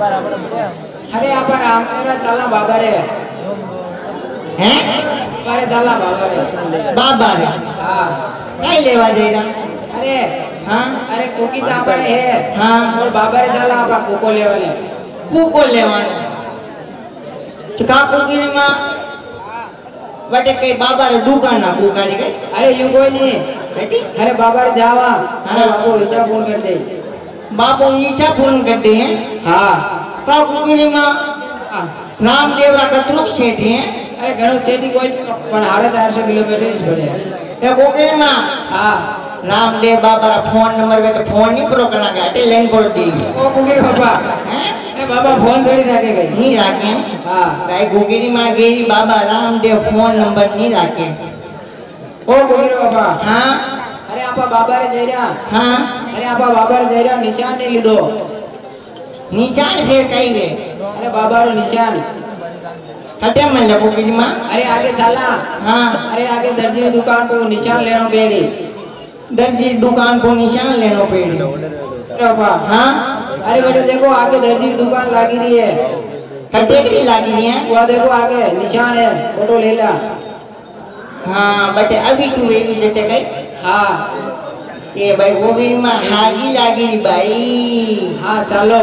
अरे आप राम मेरा चला बाबा रे हैं अरे चला बाबा रे हाँ कहीं लेवा जाएगा अरे हाँ अरे कोकी दाबड़ है हाँ और बाबा रे चला आप कोको लेवले कुको लेवाना चुका कुकी ने माँ बटे कई बाबा रे दुकान ना कुका जी कई अरे यू कोई नहीं बेटी अरे बाबा रे जावा हाँ बाबू इच्छा फोन कर दे बाबू इच्छा फोन कर दे हैं हाँ का कुकी ने माँ रामदेव रा कतरुक सेठ हैं अरे घणो छेटी कोई पण 450 किलोमीटर ही छोड़े ये कुकी ने माँ हाँ रामदेव बाबा रा फोन नंबर पे फोन नहीं प्रो करना गया टे लेन बोल दी ओ कुकी बाबा हैं ए बाबा फोन थोड़ी रखे गई नहीं रखे हाँ भाई कुकी ने माँ गेरी बाबा रामदेव फोन नंबर नहीं रखे ओ कुकी बाबा हाँ अरे आपा बाबा रे जयरा हाँ अरे आपा बाबा रे जयरा निशान नहीं लीधो निशान फिर कहीं वे अरे बाबा रो निशान हटे मन लगो की माँ अरे आगे चला हाँ अरे आगे दर्जी की दुकान को निशान लेनो पेड़ी दर्जी दुकान को निशान लेनो पेड़ी बाबा हाँ अरे बेटे देखो आगे दर्जी की दुकान लगी रही है हटे की लगी रही है वो देखो आगे निशान है फोटो ले ला हाँ बटे अभी तू एक जटे गई हाँ ये भाई वो भी माँ हागी लगी रही भाई हाँ चलो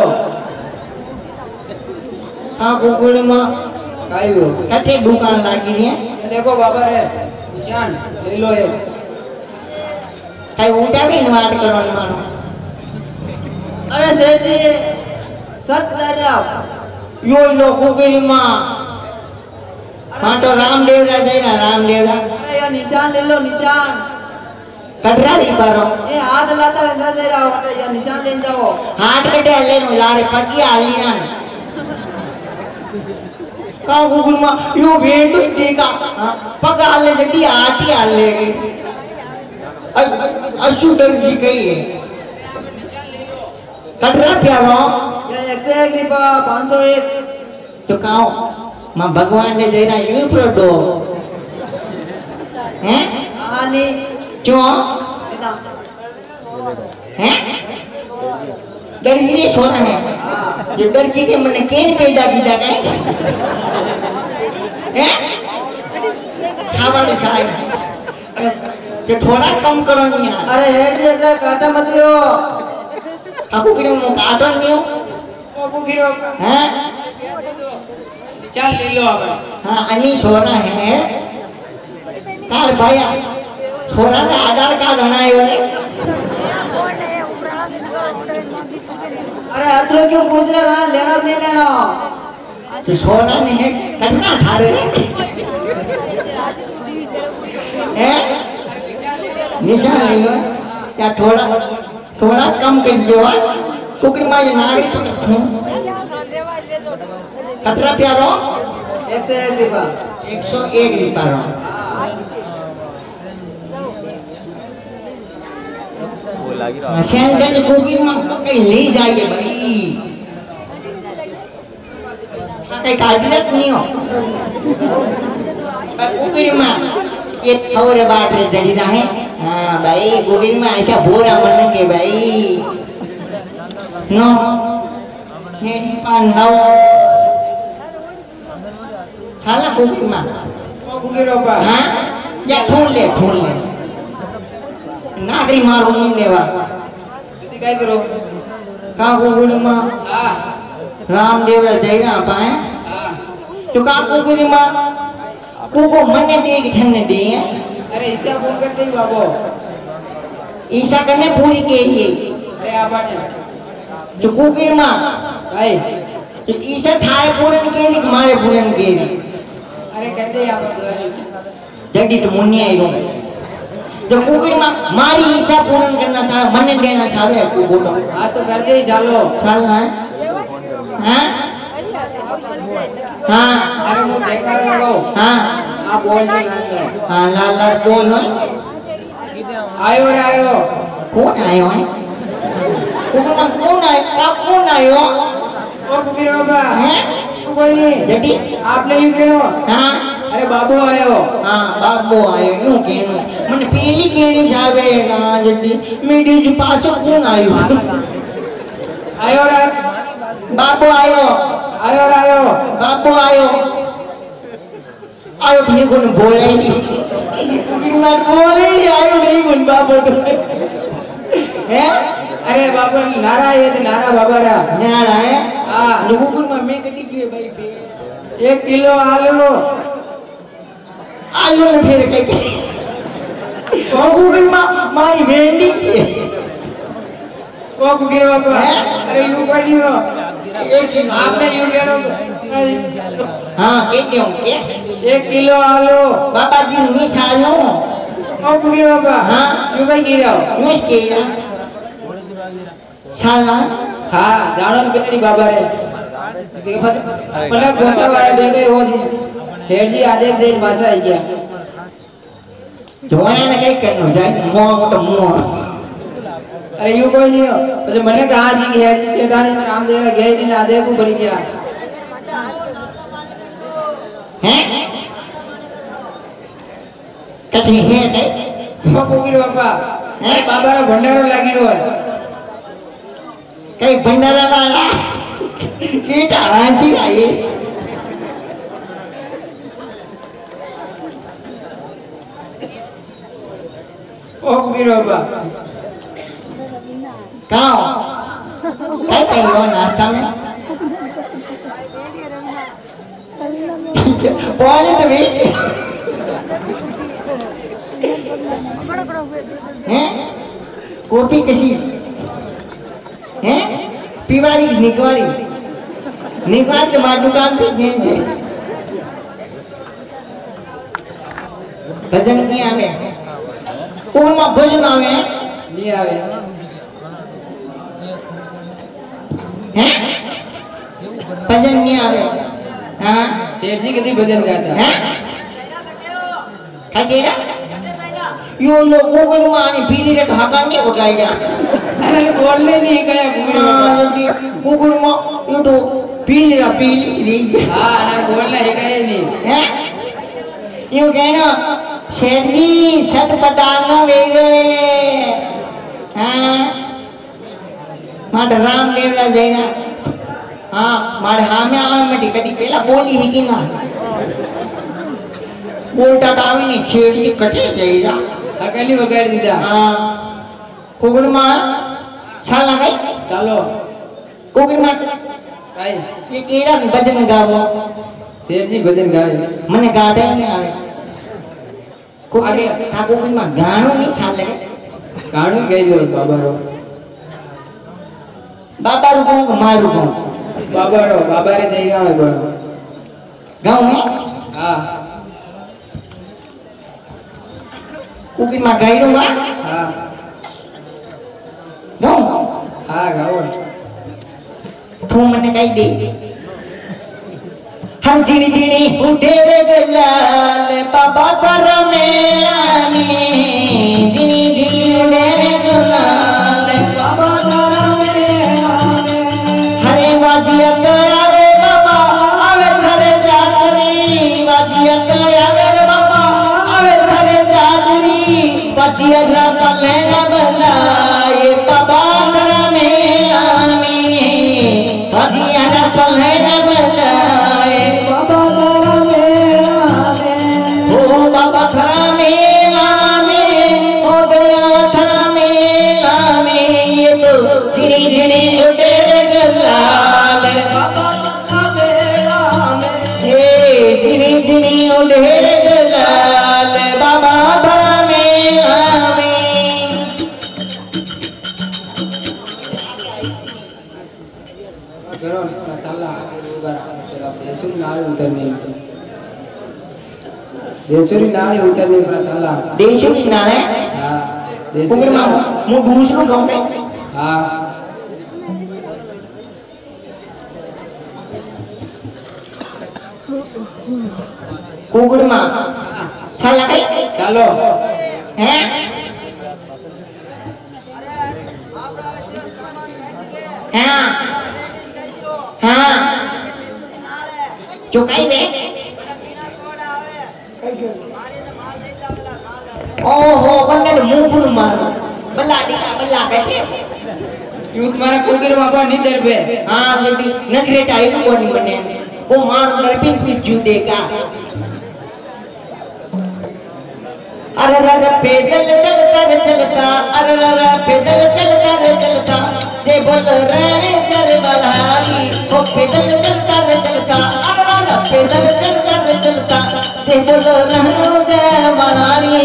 हाँ कुकुड़ी माँ काई हो हटे दुकान लगी रही है देखो बाबा रे निशान ले लो ये कहीं उठा भी इन्वाइट करो मानो अरे सेठ जी सच कर रहा हूँ यो लो कुकुड़ी माँ हाँ तो रामदेव रा जाए रामदेव रा अरे ये निशान ले लो निशान कटरा नहीं पारो ये हाथ लाता ऐसा दे रहा हूँ ये निशान ले जाओ हाथ कटे ले नो लारे पगी आली ना का कुकुड़ी माँ यो वेंडुस देखा पगा आले जल्दी आटी आले गई अशु दर्जी कही है कटरा प्यारो ये 101 रुपया 501 तो काओ मां भगवान ने देना यू प्रोडो हैं हाँ नहीं क्यों इतना हैं दर्जी ने सोना है जो दर्जी के मन केन पैदा की जाए हैं खावा में साई कि थोड़ा कम करो नहीं यार अरे हेड जगह काटा मत लियो आपको किने मुंह काटो नहीं हो ओ कुकी बाबा हैं चल ले लो अब हाँ अनी सोना है तार भैया सोना ने आधार कार्ड बनाए हुए अरे अतरो क्यों पूछ रहा था लेना नहीं लेना तो सोना ने है कटना ठारे हैं निशान ले लो या थोड़ा थोड़ा कम कर दो कुकरी माँ ये नारी कटरा प्यारो 101 रुपया 101 रुपया शहर के कुकरी माँ कहीं ले जाइए भाई कहीं कैबिनेट नहीं हो कुकरी माँ ये थोड़े बात रे जड़ी रहा है हाँ भाई कुकरी माँ ऐसा बोरा बनने के भाई नो ये पांडव साला कुकरी माँ ओ कुकी बाबा हाँ या ठूल ले नागरी मारू नहीं लेवा काय करो का कुकरी माँ हाँ रामदेव रा जाइना पाए हाँ तो का कुकरी माँ कुको मन्ने दे कि ठन्ने दे अरे इच्छा फोन कर दे बाबू ईशा करने पूरी के लिए अरे आप आने तो कुकरी माँ भाई तो ईशा थारे पूरन के लिए हमारे पूरन के लिए अरे कहते आप जल्दी तो मुन्नी आई रो जब कुकरी माँ मारी ईशा पूरन करना चाहे मन्ने देना चाहे को बोलो हाँ तो कर दे चलो साल है हाँ हाँ अरे वो देखा लगो हाँ आप बोल दे हाँ लाल लाल बोल आयो रे आयो कौन आयो है कुकरी माँ कौन आयो आप कौन आयो ओ कुकी बाबा हैं कोई नहीं जल्दी आपने यूं कहो हाँ अरे बाबू आयो हाँ बाबू आयो यूं कहनो मन पीली केनी सावे हाँ जल्दी मेरी जो पास कौन आयो आयो रे बाबू आयो आयो आयो नहीं गुण बोले ही मत बोले ही आयो नहीं गुण बाबू हैं अरे बाबा नारा ये नारा बाबा रा नारा है हां लोगों को मम्मी कटी की भाई बे 1 किलो आलू आलू में फिर कई कोकू भी मारी भेंडी से वो कुके बाबा अरे यू पड़ियो एक आपने यू करो हां एक क्यों के 1 किलो आलू बाबा जी मिसालो ओ कुके बाबा हां यू कई गिरो मुझ के साला हां जानो बेरी बाबा रे देखो मतलब गोचा वाया बेगे वो जी शेर जी आदेश दे भाषा आई गया जोना ने कई करनो जाए मुंह तो मुंह अरे यू कोई नहीं हो तो मैंने कहा जी हेड चेटानी में रामदेव गए दिन आदेश को बनी गया हैं कथी है के वो कोगिर बाबा हैं बाबा रा भंडारो लागी रो कई भंडारा वाला कीटा वासी आई ओ कोगिर बाबा cao cái tay vô nè trong बोले तो बीच हैं कॉपी कैसी हैं पीवारी निकवारी निकवार के मार दुकान पे गए थे भजन नहीं आवे कौन मा भजन आवे नहीं आवे हैं भजन नहीं आवे हाँ शेर जी कितनी भजन गाता हैं क्या कह यो लोगों को माने पीली रे ढाका नहीं बगाएगा अरे बोलने नहीं कया कोगिर बाबा हाँ जल्दी कुकुर मा यो तो पीली चली हां ना बोलना है कया नहीं हैं यो कहना शेठ जी सत पटाना मेरे हाँ मार राम लेवला जाइना हाँ मार हामे आवे में टिकटी पहला बोली ही की ना बोलता टावी नहीं शेठ जी कटे जाइना अकेली वगैरह दीदा हाँ कुकुर मा छाला गई चलो कुकुर मा काई ये केड़ा भजन गावो शेर जी भजन गाए मने गाड़े नहीं आवे आगे था कुकुर मा गानो नहीं छाले गाणो गई लो बाबा रो बाबा रुको मार रुको बाबा रे जाइगा है बड़ो गाँव में हां कुकुर मा गाई रूंगा हां गाँव हां गाओ तू मने कही दे हर जिनी जिनी उठे रे गलाल बाबा तर मेला में जिनी जिनी उठे रे गलाल बाबा तर मेला में हरे वाजियत आवे बाबा आवे हरे जातरी वाजियत आवे रे बाबा आवे हरे जातरी वाजियत पले न बनाए बाबा तर मेला में वाजियत पले न बनाए बाबा तर मेला में ओ बाबा थरा मेला में ओ गया थरा मेला में ये तो धीरे धीरे उठे रे गलाल बाबा थरा मेला में ये धीरे धीरे उठे रे गलाल बाबा थरा मेला में करो चला देशुरी नाले उतरने देशुरी नाले उतरने पर चला देश की नाले हां कुकुर मा मु दूसरो गाँव के हां कुकुर मा छाला गई चलो हैं हाँ हाँ चुकाई बे ओहो बन्ने मुंह पुर मारो बल्ला टीका बल्ला कहते यू तुम्हारा कोगिर बाबा नहीं दर पे हाँ जल्दी नजरे टाइप कोनी बने वो मार नरपिन पिजू देगा। अरे अरे पैदल चलता अरे अरे पैदल चलता जे बोल रहे कर बलहारी वो पैदल चलता अरे अरे पैदल चलता जे बोल रहनो जय बलहारी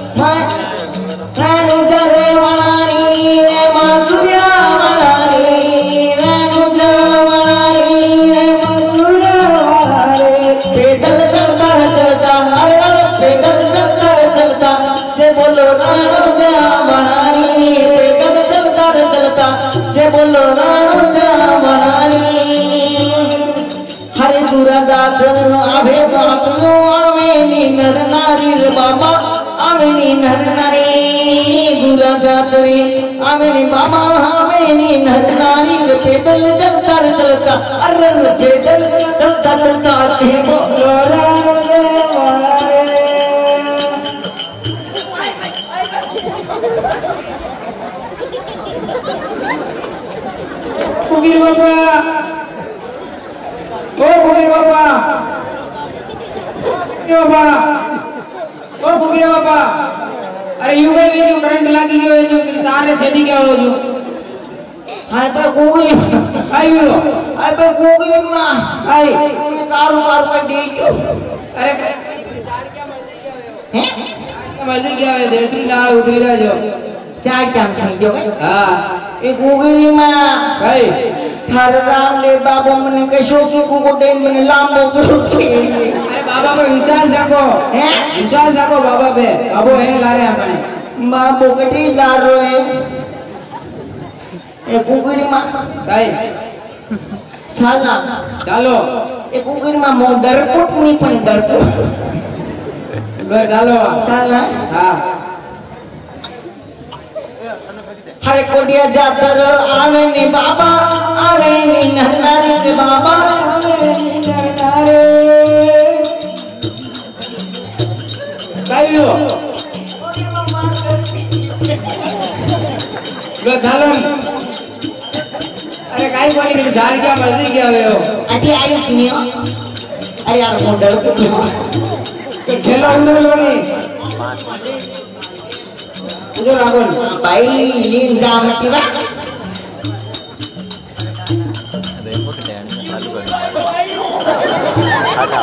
रहनो जय बलहारी रे माधुर्या बलहारी रहनो जय बलहारी रे माधुर्या बलहारी पैदल चलता अरे अरे पैदल चलता जे बोलो राणो जा बनानी पैदल चलता जे बोलो राणो जा बनानी हरे दुरादास आवे बापनो आवे नी नर नारी रे बाबा आवे नी नर नारी दुरादास रे आवे नी बाबा आवे नी नर नारी रे पैदल चलता अरे पैदल चलता जे बोलो राणो जा बनानी फुकीर बाबा ओ फुकीर बाबा ओ फुकीर बाबा अरे यू गए जो करंट लागी गयो जो तार रे सेटी क्या हो जो हाय पे गोगी आयो हाय पे गोगी मां आई मैं कारू पे दे जो अरे हैं क्या मर्जी क्या है देसी लाल उतरी रहा जो चार टाइम से जो हां ए गोगी मां भाई थार राम ले बाबू मने कैसो की को डेन मने लांबो करो के अरे बाबा पे विश्वास रखो हैं विश्वास रखो बाबा पे बाबू है ला रहे अपने बाबू कटी ला रहे ए गोगी मां भाई साला ચાલો ए गोगी मां मो डरपोट नहीं पण डरपोट लो ચાલો साला हां हरे कोडिया जातर आवे नी बाबा आवे नी नरनारी रे बाबा आवे नी नरनारी કાયો लो ચાલો अरे काई बोली कि झाड़ क्या मर्जी क्या हुए हो अटी आयो कियो अरे यार मो डरपोट तो खेलो अंदर लोनी उधर आगोन भाई लीन जा मटी बा रेनकोट डैन में चालू कर हटा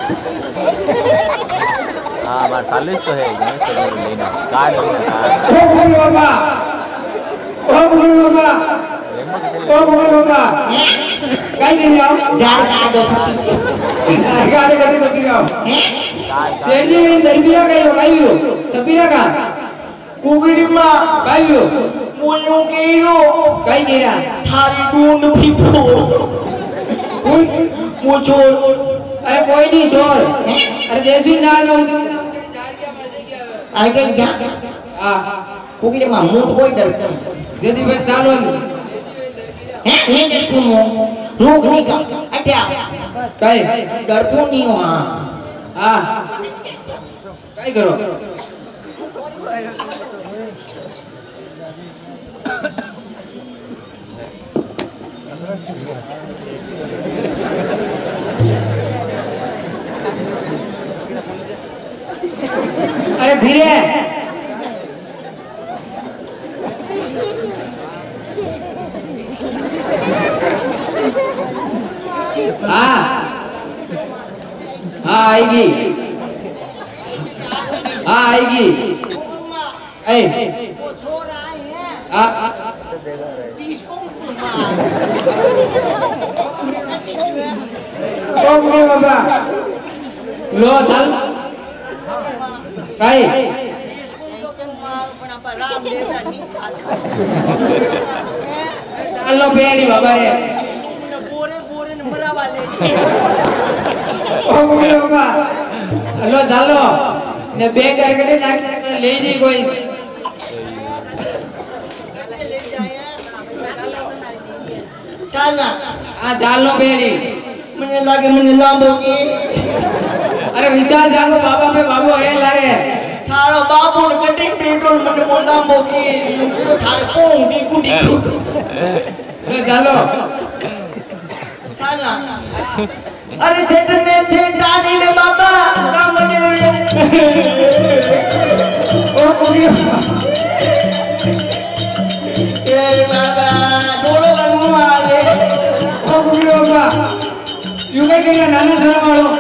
हाँ बात चालू तो है ये चलो लेना कार्ड ओ गुरु बाबा ओ गुरु बाबा ओ गुरु बाबा काई दिन आओ जाड़ का दो सपी गाड़ी गाड़ी तो गिराओ शेर जी में दरबिया काई हो सपीरा का गोगी मां कायो मोयो केरो काई केरा थारी ढूंढ फिपो मो छोर अरे कोई नहीं छोर अरे देसी नाल में आगे क्या हां गोगी मां मुंह कोई डर जदी बस चालू हैं ये डर को मो लोग नहीं का अट्या काई डर को नहीं हो हां हां काई करो अरे धीरे हाँ हाँ आएगी हाँ आएगी बाबा लो चल काई चल लो पेरी बाबा रे बोरे नंबरा वाले ओ बाबा लो चलो ने बे करके ले जी कोई चलना हाँ चाल लो पेरी मुझे लगे मुझे लांबोगी अरे विचार जानो बाबा पे बाबू है लारे थारो बाबू ने कटी पेट्रोल मुझे बोल लांबोगी तो थारे कोंग दी गुडी लो चलो चलना अरे सेठ ने सेठानी ने बाबा राम देव ओ कुगिरो ए बाबा थोड़ो बनमो आले ओ कुगिरो बाबा यू कई कई नाना सरा वालो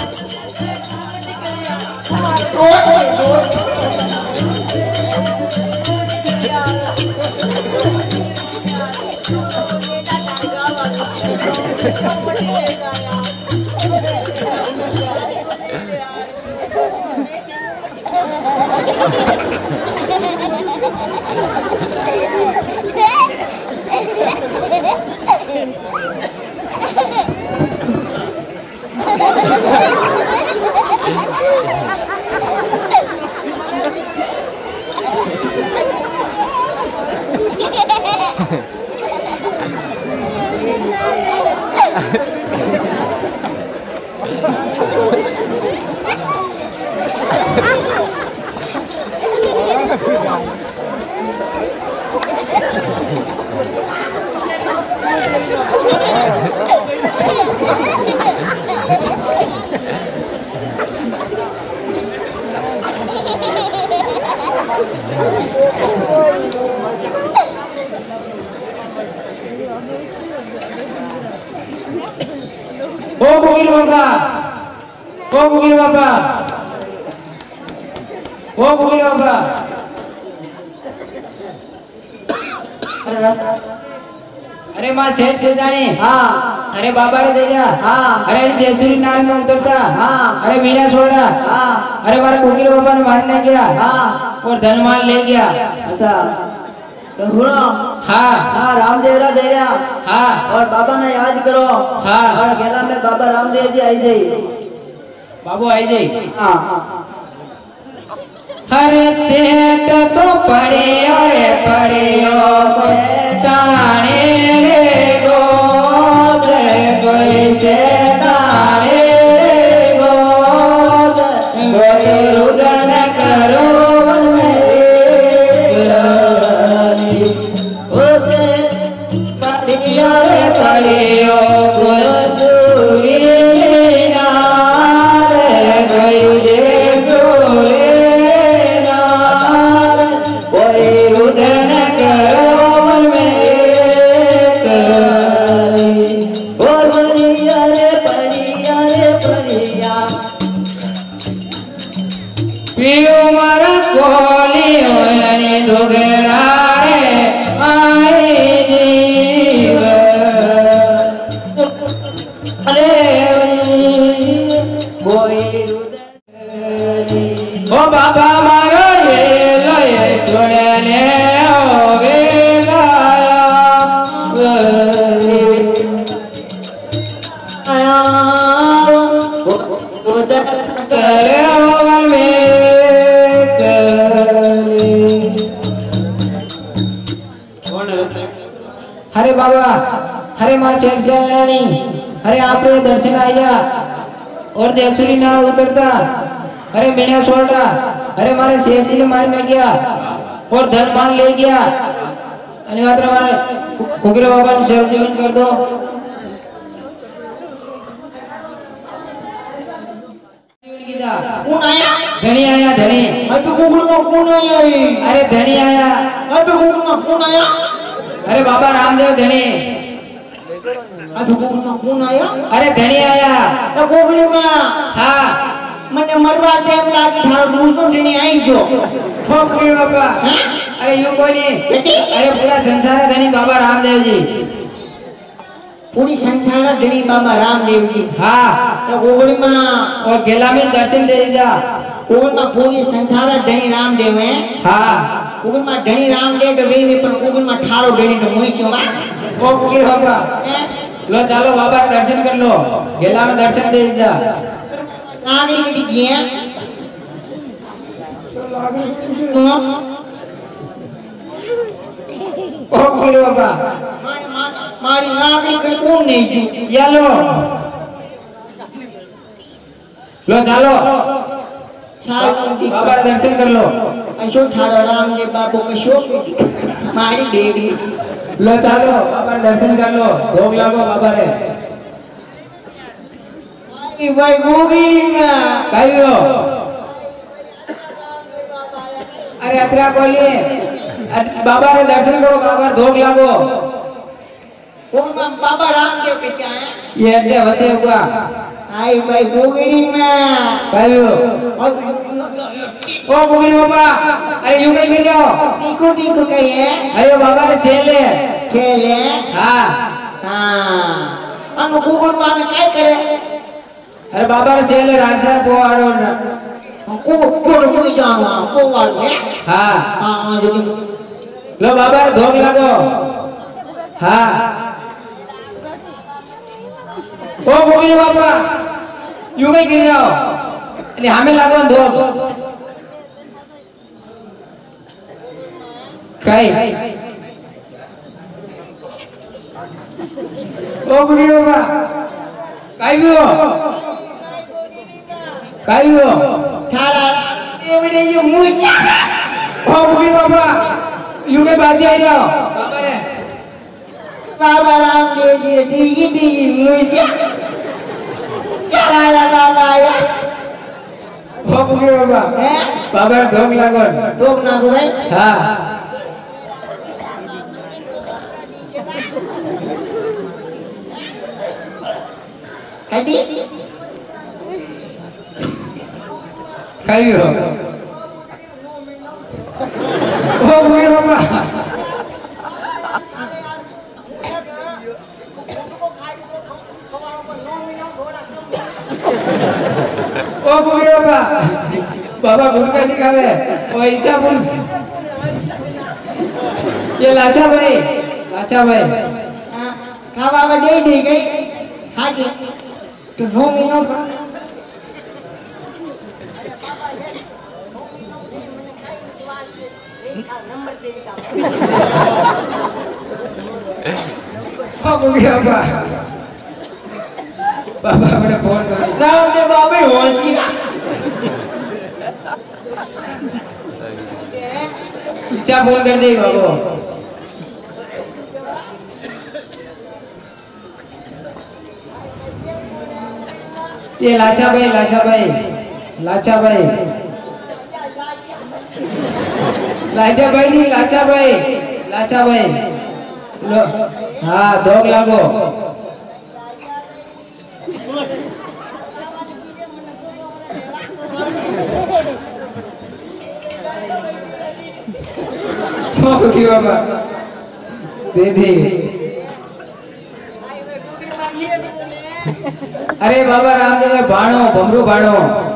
ओ कुगिरो बाबा ओ कुगिरो बाबा ओ कुगिरो बाबा अरे रास्ता अरे मां सेठ से जाने हाँ अरे बाबा रे दे जा हाँ अरे देसुरी नाल में उतरता हाँ अरे मीना छोड़ा हाँ अरे मारे कुगिरो बाबा ने मारने गया हाँ और धनमाल ले गया अच्छा तो सुनो हाँ हाँ रामदेव रा दे रहा हाँ और बाबा ने याद करो हाँ और गेला में बाबा रामदेव जी आई जाई बाबू आई जाई हाँ हरे सेठ तो पड़े अरे पड़े ओ सेठाने रे गोद कोई सेठाने रे गोद गोद रुदन करो मन में पड़िया रे पड़े ओ गुरदूरी नार कोई दे ओ बाबा मारो ये लो ये छोड़े ले ओ गे आया करे ओवल में हरे बाबा हरे माँ चेक चलनी हरे आप दर्शन आया और देवसुरी नाव उतरता अरे मैंने छोड़ा अरे मारे सेठ जी ने मारने गया और धन मान ले गया अनिवार्य हमारे कुगिरो बाबा ने सेव जीवन कर दो कौन आया धनी आया धनी अबे गूगल में कौन आया अरे धनी आया अबे गूगल में कौन आया अरे बाबा रामदेव धनी अबे गूगल में कौन आया अरे धनी आया तो गूगल में हाँ मने मरवा टाइम लागी थारो दूसरो धनी आई जो हो कुगिरो बाबा अरे यूं बोली अरे पूरा संसार है धनी बाबा रामदेव जी पूरी संसार धनी बाबा रामदेव जी हाँ तो गूगल में और गेला में दर्शन दे दीजा गूगल में पूरी संसार धनी रामदेव है हाँ गूगल में धनी रामदेव तो वे पर गूगल में थारो धनी तो मुई क्यों ओ कुगिरो बाबा लो चलो बाबा दर्शन कर लो गेला में दर्शन दे दीजा आगे की दिया ओ कुगिरो बाबा मारी नागरिक कौन नहीं जू या लो चलो बाबा दर्शन कर लो अशोक थारो रामदेव बाबू कशोक मारी देवी लो चलो बाबा दर्शन कर लो भोग लगो बाबा रे कि भाई गोगिनी में कहियो अरे अतरा बोलिए बाबा रे दर्शन करो बाबा धोख लागो कौन बाबा रामदेव के क्या है ये अड्डे बचे हुआ आई भाई गोगिनी में कहियो ओ गोगिनी बाबा अरे यूं कहीं मिल रहो टीको कही है अरे बाबा रे खेले खेले हाँ हाँ अनु गोगन माने काय करे अरे बाबा रे खेले राजा को आरो कोई जानो को वालो है हाँ हाँ जो लो बाबा रे धोख लागो हाँ ओ गोगिनी बाबा यूं कहीं गिर रहो अरे हमें लागो धोख कहीं ओ गोगिनी बाबा कहीं भी हो कहीं भी हो थारा एवडे यो मुजा ओ गोगिनी बाबा यूं के बाजी आई जाओ बाबा रे बाबा रामदेव जी टीगी मुजा क्या बाबा या ओ गोगिनी बाबा है बाबा रे धोख लागो लोग ना को भाई हाँ कदी कहीं हो ओ गोगिनी बाबा ओ गोगिनी बाबा बाबा गुरु का दिखावे ओ इच्छा बोल ये लाचा भाई का बाबा दे गई हाँ जी तो 9 मिनट ओ गोगिनी बाबा बाबा को फोन कर रामदेव बाबा होशी इच्छा फोन कर दे बाबू ये लाचा भाई नहीं लाचा भाई लो हाँ धोख लागो बाबा दे दे अरे बाबा रामदेव भाणो भमरू भाणो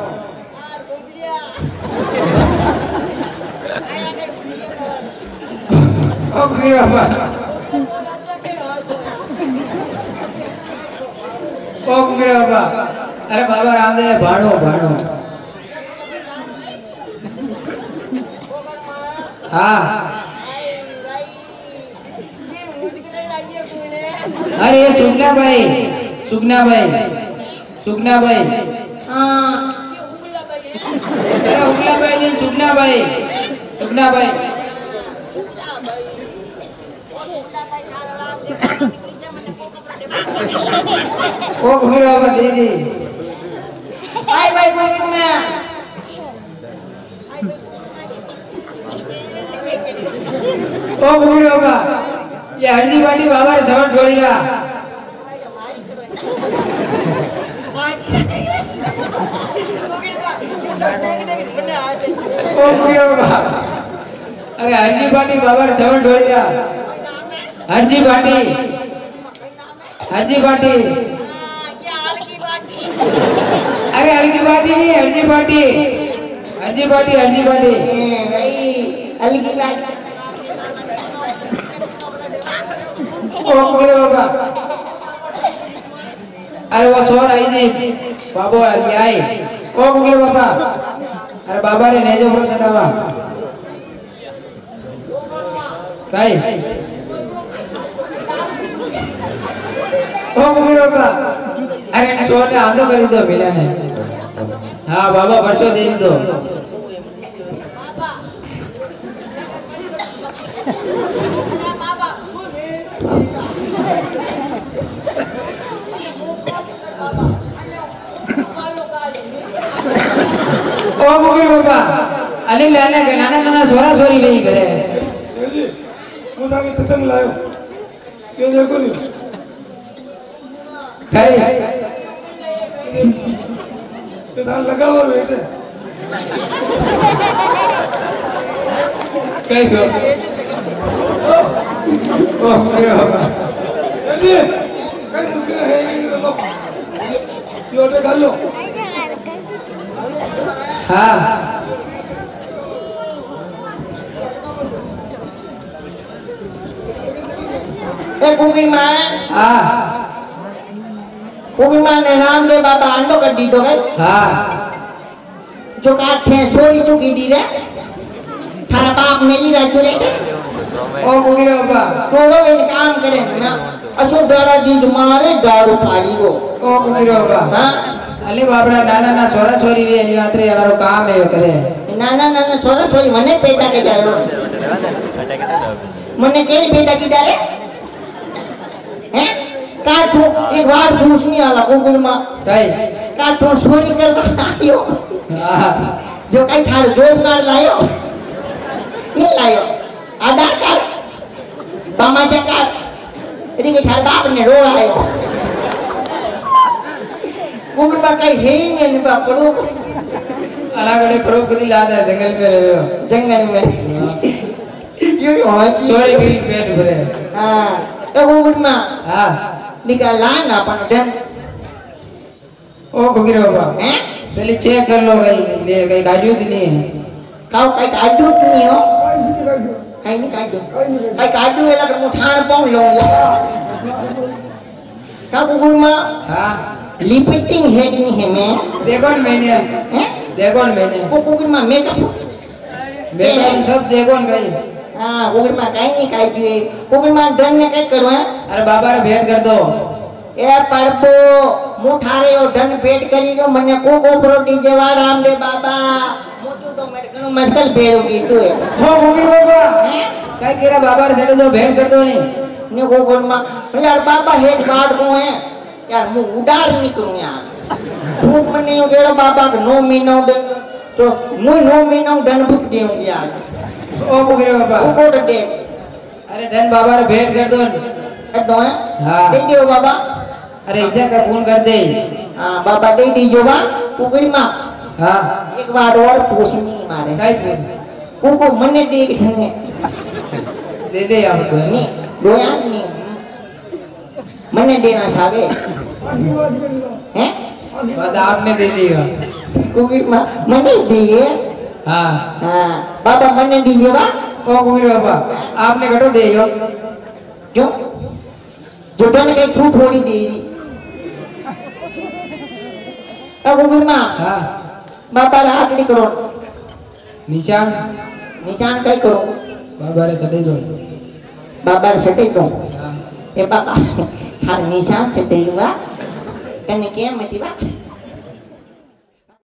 ओ बाबा ओ बाबा अरे बाबा रामदेव भाणो हाँ अरे सुगना भाई हाँ अरे उगला भाई नहीं सुगना भाई ओ घोर बाबा दे दे आई भाई गोविंद में ओ घोर बाबा ये हल्दी बाटी बाबा रे सवर ढोलीगा ओ घोर बाबा अरे हल्दी बाटी बाबा रे सवर ढोलीगा हल्दी बाटी अरे हल्दी बाटी नहीं हल्दी बाटी अलगी बात ओ घोर बाबा अरे वो छोर आई नहीं बाबू आई ओ घोर बाबा अरे बाबा रे नेजो बोल बतावा काय ओ घोर बाबा अरे छोर ने आंदो कर दो मिला ने हाँ बाबा बच्चों दे दो ओ मुगरी बाबा अली लाने के नाना नाना सोरा सोरी वही करे जी मुझे भी ततंग लायो क्यों देखो नहीं खाई तो धान लगा हुआ बैठे कैसे ओ मुगरी बाबा जी कहीं मुश्किल है नहीं लो ये ऑर्डर कर लो हाँ कुकिंग मां हाँ कुकिंग मां ने नाम दे बाबा अंडो कर दी तो गए हाँ जो काट थे सोरी चुकी दी रे थारा बाप मेली रह चुके ओ मुगरी बाबा थोड़ो इन काम करे ना असो डरा दी मारे दारू पाड़ी को ओ मुगरी बाबा हाँ अली बाबरा नाना नाना सोरा सोरी भी एनी मात्रे यारो काम है करे नाना नाना सोरा सोरी मने पेटा के जारो मने के पेटा की डाले हैं काठो एक बार पूछनी आला कुकुर मां कई काठो सोरी कर आयो हाँ जो कई थार जॉब कार्ड लायो नहीं लायो आधार कार्ड बामा चक्का इतनी के थार बाप ने रो आयो कुकुर मां कई है ही नहीं बाप पड़ो अलग अलग करो कदी लाद है जंगल में रहे हो जंगल में यो हंसी सोरी की पेट भरे हां तो कुकुर मां हाँ निकाला ना अपन डन ओ मुगरी बाबा हैं पहले चेक कर लो कहीं गाड़ियों की नहीं है काउ कई काजू नहीं हो कहीं नहीं कर दो कई नहीं काजू कई काजू वेला तो मुठान पाऊ लो का कुकुर मां हाँ लिपटिंग है कि नहीं है मैं देखो न मैंने हैं देखो न मैंने को कुकुर मां मेकअप मेकअप सब देखो न भाई हां कुकुर मां काई नहीं काजू है कुकुर मां डन ने कई करो है अरे बाबा रे भेंट कर दो ए परबो मुठारे ओ डन भेंट करी जो मने को प्रोटी जेवा रामदेव बाबा मोटू तो मेरे कनु मस्कल भेड़ो की तू है ओ मुगरी बाबा हैं कई केरा बाबा रे सेटो जो भेंट कर दो नहीं ने कुकुर मां यार बाबा हेड बात को है यार मु उडार निकलूं यार तू मने यो केड़ा बाबा के 9 महीना दे तो मु 9 महीना धन बुक देऊं यार ओ मुगरी बाबा तू को दे अरे धन बाबा रे भेंट कर दो ए दो है हाँ दे दियो बाबा अरे इजा का फोन कर दे हां बाबा दे दीजो बा कुकुर मां हाँ एक बार और पूछनी मारे कई कुको मने दे धने दे दे आपको नहीं रोया नहीं मने देना सावे आशीर्वाद कर लो हैं बस आपने दे दिया कुकुर मां मने दिए हाँ हां बाबा मने दीजिए बा ओ मुगरी बाबा आपने घटो दे यो जो जो डन के थ्रू थोड़ी दे दी अब कुकुर मां हाँ बाबा रा आकड़ी करो निशान निशान कई करो बाबा रे सटे दो बाबा रे सटे दो हाँ ए बाबा थार निशान से देगा कने के मती बा